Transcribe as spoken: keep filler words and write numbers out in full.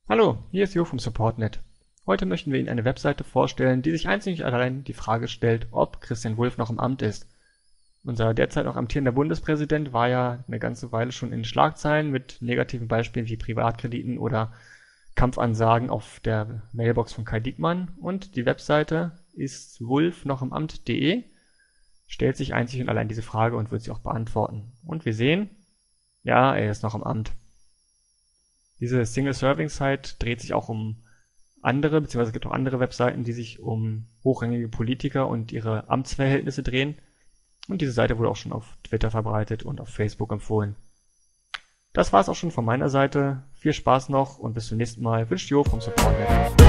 Hallo, hier ist Jo vom Support Punkt net. Heute möchten wir Ihnen eine Webseite vorstellen, die sich einzig und allein die Frage stellt, ob Christian Wulff noch im Amt ist. Unser derzeit noch amtierender Bundespräsident war ja eine ganze Weile schon in Schlagzeilen mit negativen Beispielen wie Privatkrediten oder Kampfansagen auf der Mailbox von Kai Diekmann, und die Webseite ist wulff noch im Amt punkt de, stellt sich einzig und allein diese Frage und wird sie auch beantworten. Und wir sehen, ja, er ist noch im Amt. Diese Single-Serving-Site dreht sich auch um andere, beziehungsweise es gibt auch andere Webseiten, die sich um hochrangige Politiker und ihre Amtsverhältnisse drehen. Und diese Seite wurde auch schon auf Twitter verbreitet und auf Facebook empfohlen. Das war's auch schon von meiner Seite. Viel Spaß noch und bis zum nächsten Mal. Wünscht Jo vom Support Punkt net.